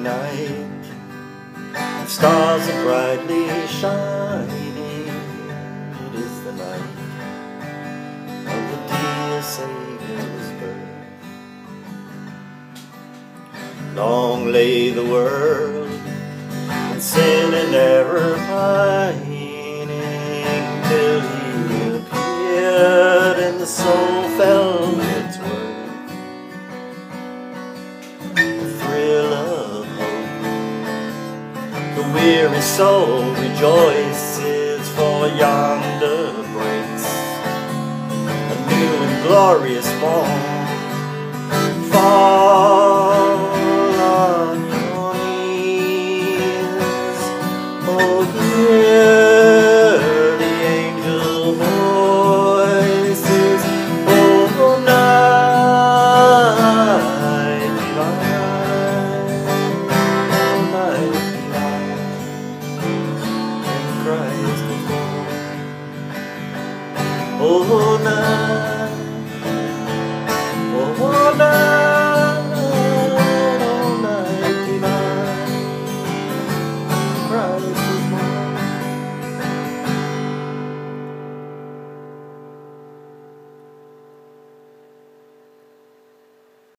night, the stars are brightly shining. It is the night of the dear Saviour's birth. Long lay the world in sin and error pining, till He appeared and the soul felt its worth. The thrill of hope, the weary soul rejoices, for yonder breaks a new and glorious morn. Fall on your knees, oh hear the angel voices, oh night divine, oh night divine, and Christ is born. Oh night, oh night, oh night divine, Christ